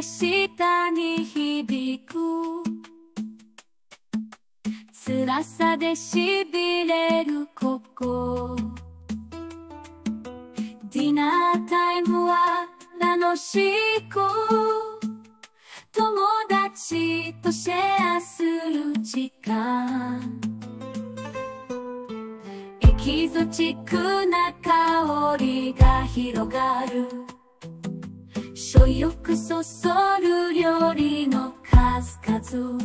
が下に響く。辛さでしびれるここ。ディナータイムは楽しく、友達とシェアする時間。エキゾチックな香りが広がる。食欲そそる料理の数々。